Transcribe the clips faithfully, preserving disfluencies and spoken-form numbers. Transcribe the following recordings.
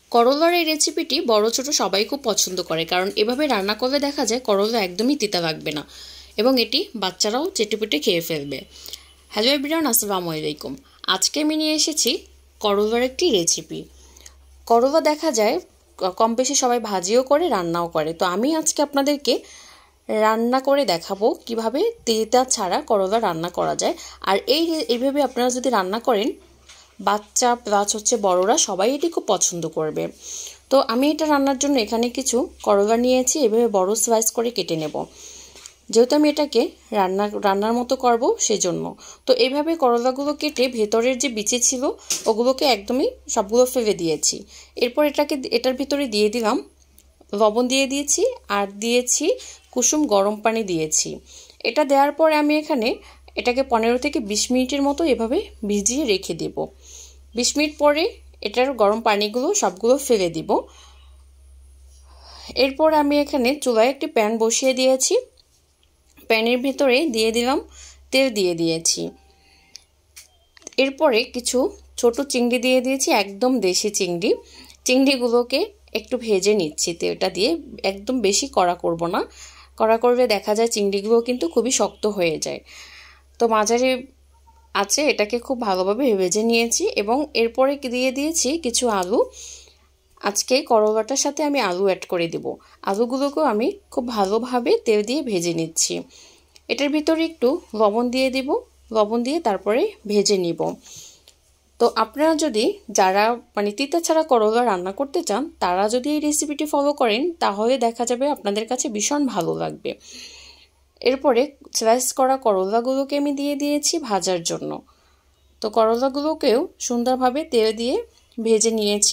করলার এই রেসিপিটি বড় ছোট সবাই খুব পছন্দ করে, কারণ এভাবে রান্না করলে দেখা যায় করলা একদমই তিতা লাগবে না এবং এটি বাচ্চারাও চেটেপুটে খেয়ে ফেলবে। হ্যালো এভরিওয়ান, আসসালামু আলাইকুম। আজকে আমি নিয়ে এসেছি করলার একটি রেসিপি। করলা দেখা যায় কম বেশি সবাই ভাজিও করে রান্নাও করে, তো আমি আজকে আপনাদেরকে রান্না করে দেখাবো কিভাবে তিতা ছাড়া করলা রান্না করা যায়। আর এই এইভাবে আপনারা যদি রান্না করেন, বাচ্চা প্লাস হচ্ছে বড়রা সবাই এটি খুব পছন্দ করবে। তো আমি এটা রান্নার জন্য এখানে কিছু করলা নিয়েছি, এভাবে বড় স্লাইস করে কেটে নেব, যেহেতু আমি এটাকে রান্না রান্নার মতো করব সেজন্য। তো এইভাবে করলাগুলো কেটে ভেতরের যে বিচি ছিল ওগুলোকে একদমই সবগুলো ফেলে দিয়েছি। এরপর এটাকে এটার ভিতরে দিয়ে দিলাম লবণ, দিয়ে দিয়েছি আর দিয়েছি কুসুম গরম পানি দিয়েছি। এটা দেওয়ার পরে আমি এখানে এটাকে পনেরো থেকে বিশ মিনিটের মতো এভাবে ভিজিয়ে রেখে দেব। বিশ মিনিট পরে এটার গরম পানিগুলো সবগুলো ফেলে দিব। এরপর আমি এখানে চুলায় একটি প্যান বসিয়ে দিয়েছি, প্যানের ভিতরে দিয়ে দিলাম তেল, দিয়ে দিয়েছি। এরপরে কিছু ছোট চিংড়ি দিয়ে দিয়েছি, একদম দেশি চিংড়ি। চিংড়িগুলোকে একটু ভেজে নিচ্ছি তেলটা দিয়ে, একদম বেশি কড়া করব না, কড়া করলে দেখা যায় চিংড়িগুলো কিন্তু খুবই শক্ত হয়ে যায়। তো মাঝারি আছে এটাকে খুব ভালোভাবে ভেজে নিয়েছি এবং এরপরে দিয়ে দিয়েছি কিছু আলু। আজকে করলাটার সাথে আমি আলু অ্যাড করে দেব। আলুগুলোকেও আমি খুব ভালোভাবে তেল দিয়ে ভেজে নিচ্ছি। এটার ভিতরে একটু লবণ দিয়ে দিব, লবণ দিয়ে তারপরে ভেজে নিব। তো আপনারা যদি যারা মানে তিতা ছাড়া করলা রান্না করতে চান, তারা যদি এই রেসিপিটি ফলো করেন তাহলে দেখা যাবে আপনাদের কাছে ভীষণ ভালো লাগবে। এরপরে স্লাইস করা করলাগুলোকে আমি দিয়ে দিয়েছি ভাজার জন্য। তো করলাগুলোকেও সুন্দরভাবে তেল দিয়ে ভেজে নিয়েছি।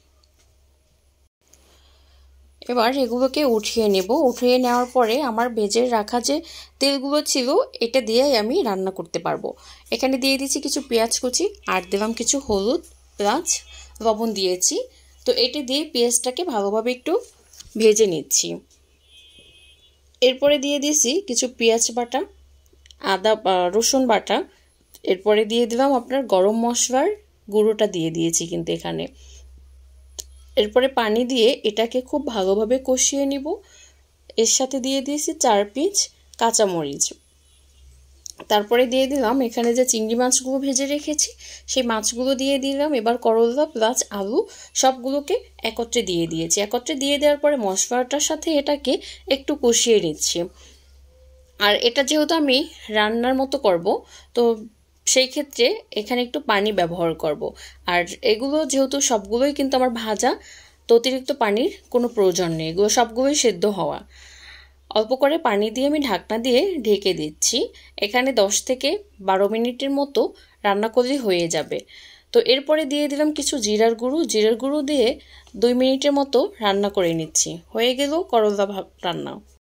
এবার এগুলোকে উঠিয়ে নেব। উঠিয়ে নেওয়ার পরে আমার ভেজে রাখা যে তেলগুলো ছিল এটা দিয়েই আমি রান্না করতে পারবো। এখানে দিয়ে দিয়েছি কিছু পেঁয়াজ কুচি আর দিলাম কিছু হলুদ, পেঁয়াজ, লবণ দিয়েছি। তো এটা দিয়ে পেঁয়াজটাকে ভালোভাবে একটু ভেজে নিচ্ছি। এরপরে দিয়ে দিয়েছি কিছু পেঁয়াজ বাটা, আদা রসুন বাটা। এরপরে দিয়ে দিলাম আপনার গরম মশলার গুঁড়োটা দিয়ে দিয়েছি কিন্তু এখানে। এরপরে পানি দিয়ে এটাকে খুব ভালোভাবে কষিয়ে নিব। এর সাথে দিয়ে দিয়েছি চার পিস কাঁচামরিচ। তারপরে দিয়ে দিলাম এখানে যে চিংড়ি মাছগুলো ভেজে রেখেছি সেই মাছগুলো দিয়ে দিলাম। এবার করলা প্লাস আলু সবগুলোকে একত্রে দিয়ে দিয়েছি। একত্রে দিয়ে দেওয়ার পরে মশলাটার সাথে এটাকে একটু কষিয়ে নিচ্ছি। আর এটা যেহেতু আমি রান্নার মতো করব, তো সেই ক্ষেত্রে এখানে একটু পানি ব্যবহার করব। আর এগুলো যেহেতু সবগুলোই কিন্তু আমার ভাজা, তো অতিরিক্ত পানির কোনো প্রয়োজন নেই, এগুলো সবগুলোই সেদ্ধ হওয়া। অল্প করে পানি দিয়ে আমি ঢাকনা দিয়ে ঢেকে দিচ্ছি। এখানে দশ থেকে বারো মিনিটের মতো রান্না করলে হয়ে যাবে। তো এরপরে দিয়ে দিলাম কিছু জিরার গুঁড়ো। জিরার গুঁড়ো দিয়ে দুই মিনিটের মতো রান্না করে নিচ্ছি। হয়ে গেল করলা রান্না।